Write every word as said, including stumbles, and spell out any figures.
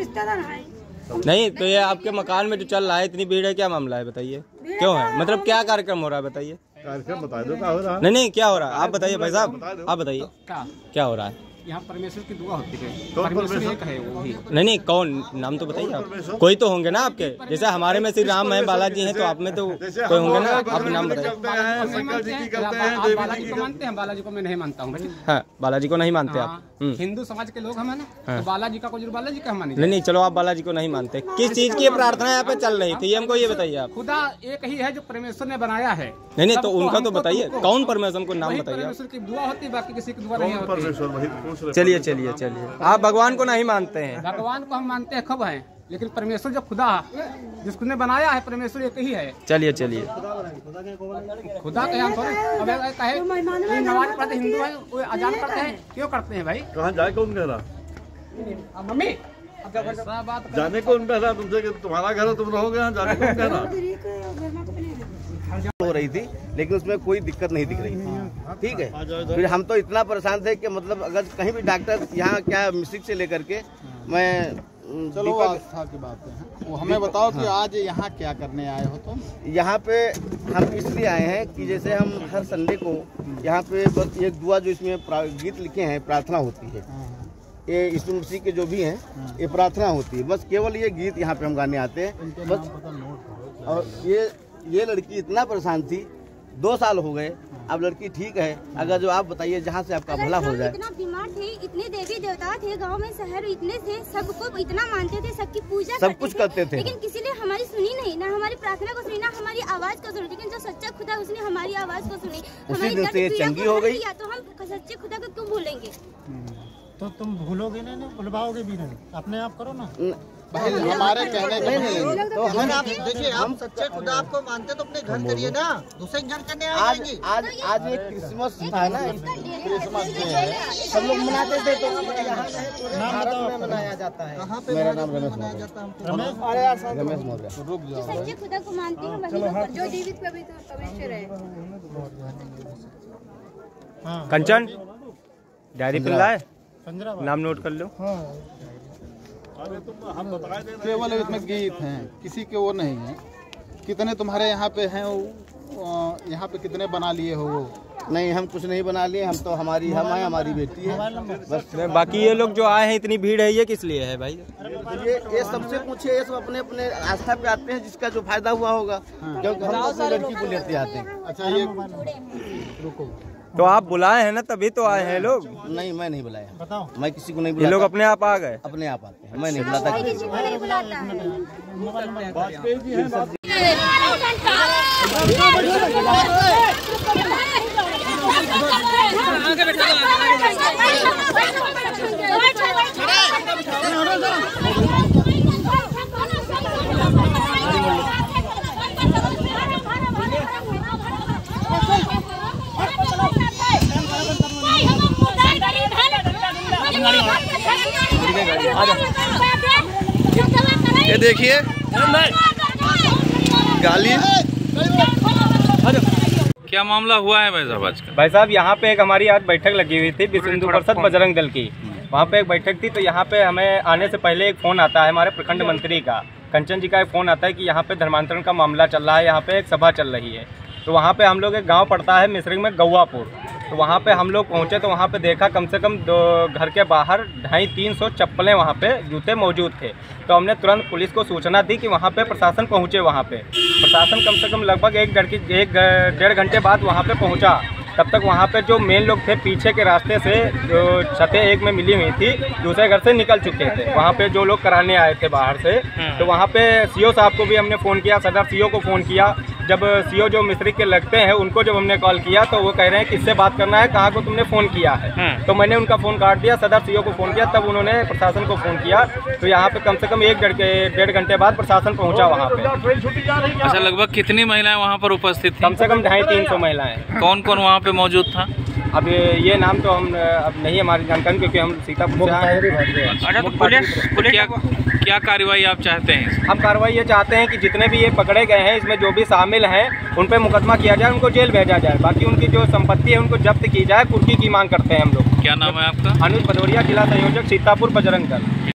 नहीं तो ये आपके मकान में जो चल रहा है इतनी भीड़ है, क्या मामला है बताइए, क्यों है, मतलब क्या कार्यक्रम हो रहा है बताइए। कार्यक्रम बता दो क्या हो रहा है। नहीं नहीं क्या हो रहा है आप बताइए भाई साहब, आप बताइए क्या हो रहा है। यहाँ परमेश्वर की दुआ होती है, परमेश्वर एक है वो ही। नहीं नहीं कौन, नाम तो बताइए आप, कोई तो होंगे ना आपके, जैसे हमारे में श्री राम है, बालाजी हैं, तो आप में तो कोई होंगे ना, आप नाम बताइए। बालाजी को मानते हैं, बालाजी को मैं नहीं मानता हूँ। हाँ बालाजी को नहीं मानते आप, हिंदू समाज के लोग हम है ना, तो बालाजी का कोई बालाजी का हम मानेंगे। नहीं नहीं चलो आप बालाजी को नहीं मानते, किस चीज की प्रार्थना यहाँ पे चल रही थी हमको ये बताइए आप। खुदा एक ही है जो परमेश्वर ने बनाया है। नहीं नहीं तो उनका तो बताइए कौन परमेश्वर को नाम बताइए। परमेश्वर की दुआ होती है, बाकी किसी की दुआ नहीं होती। चलिए चलिए चलिए, आप भगवान को नहीं मानते हैं। भगवान को हम मानते हैं खूब हैं, लेकिन परमेश्वर जो खुदा जिसने बनाया है परमेश्वर एक ही है। चलिए चलिए खुदा के हम थोड़े कहे नमाज पढ़ते हिंदू है, वो अजान करते हैं, क्यों करते हैं भाई। कहाँ जाए कौन कह रहा मम्मी बात जाने कौन कह रहा तुमसे कि तुम्हारा घर है तुम रहोगे यहाँ, जाने कौन कह रहा हो रही थी, लेकिन उसमें कोई दिक्कत नहीं दिख रही थी। ठीक है, फिर हम तो इतना परेशान थे कि मतलब अगर कहीं भी डॉक्टर यहाँ क्या मिस्ट्रिक से लेकर के मैं चलो आस्था की बात है, वो हमें बताओ कि आज यहाँ क्या करने आए हो तुम। यहाँ पे हम इसलिए आए हैं कि जैसे हम हर संडे को यहाँ पे बस एक दुआ जो इसमें गीत लिखे हैं प्रार्थना होती है, ये यीशु मसीह के जो भी हैं ये प्रार्थना होती है, बस केवल ये गीत यहाँ पे हम गाने आते हैं बस। और ये ये लड़की इतना परेशान थी, दो साल हो गए, अब लड़की ठीक है। अगर जो आप बताइए जहाँ से आपका भला हो जाए। इतना बीमार थे, इतने देवी देवता थे गांव में, शहर इतने थे, सबको इतना मानते थे, सबकी पूजा सब कुछ करते थे, लेकिन किसी ने हमारी सुनी नहीं, ना हमारी प्रार्थना को सुनी, ना हमारी आवाज को सुनी। लेकिन जो सच्चा खुदा उसने हमारी आवाज को सुनी, उसी दिन से ये चंगी हो गई। तो हम सच्चे खुदा को क्यों भूलेंगे। तो तुम भूलोगे नहीं, भुलवाओगे भी नहीं, अपने आप करो ना भाई। हमारे कहने का नहीं, तो हम आप देखिए हम सच्चे खुदा आपको मानते तो अपने घर करिए ना, दूसरे घर करने आज आज आज एक क्रिसमस था ना, क्रिसमस डे है, सब लोग मनाते थे, तो भारत में मनाया जाता है। कहाँ पे मेरा नाम रमेश मौर्य। रमेश अरे यार रमेश मौर्य। सच्चे खुदा को मानते हैं वही लोग जो जीवित परमेश्वर है। कंचन डायरी पिल्ला है, नाम नोट कर लो। केवल इसमें गीत हैं, किसी के वो नहीं है। कितने तुम्हारे यहाँ पे हैं, यहाँ पे कितने बना लिए हो वो? नहीं हम कुछ नहीं बना लिए, हम तो हमारी हम है, हमारी बेटी है बस। बाकी ये लोग जो आए हैं इतनी भीड़ है, ये किस लिए है भाई। ये ये सबसे पूछे, ये सब अपने अपने आस्था पे आते हैं, जिसका जो फायदा हुआ होगा, क्योंकि हम अपनी लड़की को लेते आते हैं। अच्छा ये रुको, तो आप बुलाए हैं ना, तभी तो आए हैं लोग। नहीं मैं नहीं बुलाया, बताओ मैं किसी को नहीं बुलाया। ये लोग अपने आप आ गए, अपने आप आते हैं, मैं नहीं बुलाता। ये देखिए गाली। क्या मामला हुआ है भाई साहब आज का? भाई साहब यहाँ पे एक हमारी आज बैठक लगी हुई थी विश्व हिंदू परिषद बजरंग दल की, वहाँ पे एक बैठक थी। तो यहाँ पे हमें आने से पहले एक फ़ोन आता है हमारे प्रखंड मंत्री का, कंचन जी का एक फ़ोन आता है कि यहाँ पे धर्मांतरण का मामला चल रहा है, यहाँ पे एक सभा चल रही है। तो वहाँ पे हम लोग, एक गांव पड़ता है मिश्रिक में गौवापुर, तो वहाँ पे हम लोग पहुँचे तो वहाँ पे देखा कम से कम दो घर के बाहर ढाई तीन सौ चप्पलें वहाँ पे जूते मौजूद थे। तो हमने तुरंत पुलिस को सूचना दी कि वहाँ पे प्रशासन पहुँचे। वहाँ पे प्रशासन कम से कम लगभग एक डेढ़ की एक डेढ़ घंटे बाद वहाँ पे पहुँचा। तब तक वहाँ पे जो मेन लोग थे पीछे के रास्ते से जो छतें एक में मिली हुई थी, दूसरे घर से निकल चुके थे। वहाँ पे जो लोग कराने आए थे बाहर से, तो वहाँ पे सीओ साहब को भी हमने फ़ोन किया, सदर सीओ को फ़ोन किया। जब सीओ जो मिस्त्री के लगते हैं उनको जब हमने कॉल किया तो वो कह रहे हैं किससे बात करना है, कहाँ को तुमने फ़ोन किया है। तो मैंने उनका फ़ोन काट दिया, सदर सीओ को फ़ोन किया, तब उन्होंने प्रशासन को फ़ोन किया। तो यहाँ पे कम से कम एक डेढ़ डेढ़ घंटे बाद प्रशासन पहुँचा वहाँ पे। अच्छा, लगभग कितनी महिलाएं वहाँ पर उपस्थित थी? कम से कम ढाई तीन सौ महिलाएं। कौन कौन वहाँ पे मौजूद था? अब ये नाम तो हम अब नहीं हमारी जानकारी, क्योंकि हम सीतापुर से आए हैं। अच्छा, तो पुलिस क्या क्या कार्रवाई आप चाहते हैं? हम कार्रवाई ये चाहते हैं कि जितने भी ये पकड़े गए हैं इसमें जो भी शामिल हैं उन पे मुकदमा किया जाए, उनको जेल भेजा जाए। बाकी उनकी जो संपत्ति है उनको जब्त की जाए, कुर्की की मांग करते हैं हम लोग। क्या नाम है आपका? अनुज भदौरिया, जिला संयोजक सीतापुर बजरंग दल।